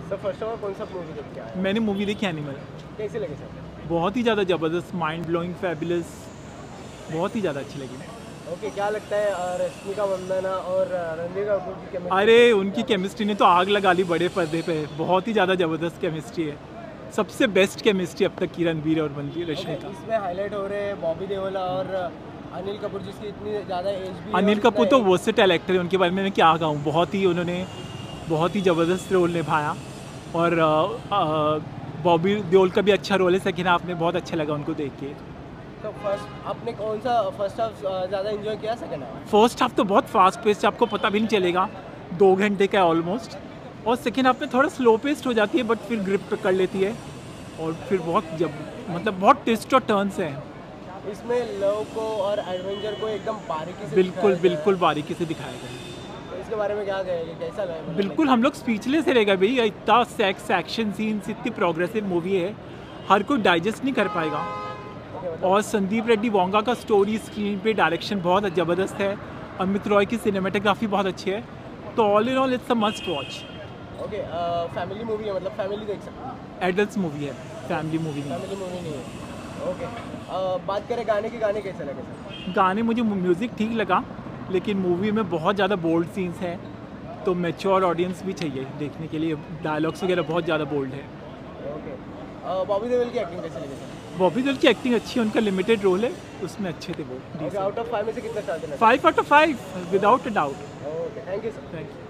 Sir first of all कौन सा movie देख के आए? मैंने मूवी देखी एनिमल। कैसे लगे सर? बहुत ही ज़्यादा ज़बरदस्त, माइंड ब्लोइंग, फैबुलस, बहुत ही ज़्यादा अच्छी लगी। ओके, क्या लगता है रश्मिका मंदाना और रणबीर कपूर की केमिस्ट्री? अरे उनकी केमिस्ट्री ने तो आग लगा ली बड़े पर्दे पे, बहुत ही ज़्यादा ज़बरदस्त केमिस्ट्री है। सबसे बेस्ट केमिस्ट्री अब तक की रणबीर और रश्मिका। इसमें हाईलाइट हो रहे हैं बॉबी देओल और अनिल कपूर, जिसकी इतनी ज़्यादा एज भी है। अनिल कपूर तो वर्सेटाइल एक्टर है, उनके बारे में मैं क्या कहूँ, उन्होंने बहुत ही ज़बरदस्त रोल निभाया। और बॉबी देओल का भी अच्छा रोल है सेकेंड हाफ में, बहुत अच्छा लगा उनको देख के। तो फर्स्ट आपने कौन सा फर्स्ट हाफ ज़्यादा एंजॉय किया, सेकंड हाफ? फर्स्ट हाफ तो बहुत फास्ट पेस्ट, आपको पता भी नहीं चलेगा, 2 घंटे का है ऑलमोस्ट। और सेकेंड हाफ में थोड़ा स्लो पेस्ट हो जाती है, बट फिर ग्रिप पकड़ लेती है। और फिर बहुत ट्विस्ट और टर्न्स हैं इसमें लव को और एडवेंचर को एकदम बारीकी से बिल्कुल बारीकी से दिखाया गया है। तो इसके बारे में क्या कहेंगे, कैसा लगा? बिल्कुल हम लोग स्पीचलेस रहेगा भैया, इतना सेक्स, एक्शन सीन्स, इतनी प्रोग्रेसिव मूवी है, हर कोई डाइजेस्ट नहीं कर पाएगा। और संदीप रेड्डी वोंगा का स्टोरी, स्क्रीन पे, डायरेक्शन बहुत ज़बरदस्त है। अमित रॉय की सिनेमेटोग्राफी बहुत अच्छी है। तो all in all it's a must watch. Okay, family movie है, मतलब फैमिली देख सकते हैं? एडल्ट्स मूवी है, फैमिली मूवी नहीं। फैमिली मूवी नहीं है। ओके, बात करें गाने के, गाने कैसे लगे सर? गाने, मुझे म्यूज़िक ठीक लगा, लेकिन मूवी में बहुत ज़्यादा बोल्ड सीन्स हैं, तो मैच्योर ऑडियंस भी चाहिए देखने के लिए। डायलॉग्स वगैरह बहुत ज़्यादा बोल्ड है। ओके, बॉबी देओल की एक्टिंग कैसे लगी सर? बॉबी देओल की एक्टिंग अच्छी है, उनका लिमिटेड रोल है, उसमें अच्छे थे वो। ओके, आउट ऑफ 5 में से कितना स्टार देना? 5 out of 5 without a doubt. Okay, thank you sir. Thank you.